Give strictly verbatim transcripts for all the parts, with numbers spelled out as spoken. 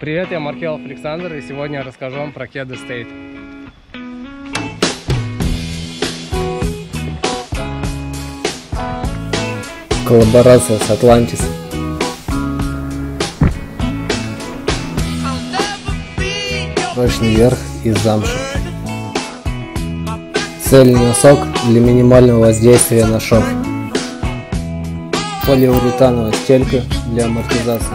Привет, я Маркелов Александр, и сегодня я расскажу вам про кеды State. Коллаборация с Atlantis. Прочный верх из замши. Цельный носок для минимального воздействия на шов. Полиуретановая стелька для амортизации.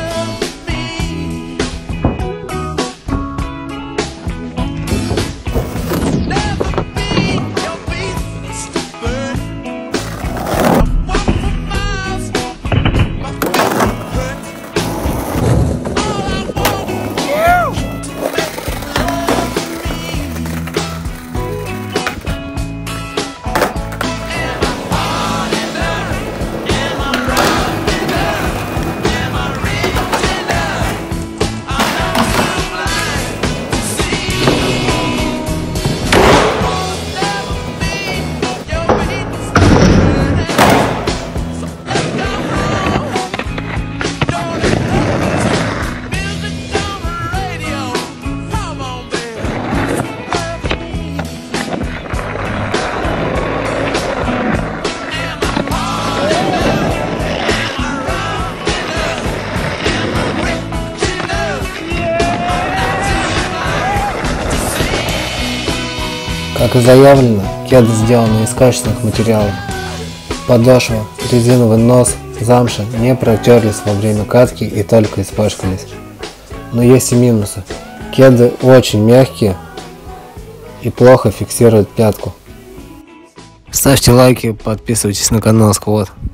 Как и заявлено, кеды сделаны из качественных материалов. Подошва, резиновый нос, замша не протерлись во время катки и только испачкались. Но есть и минусы. Кеды очень мягкие и плохо фиксируют пятку. Ставьте лайки, подписывайтесь на канал Сквот.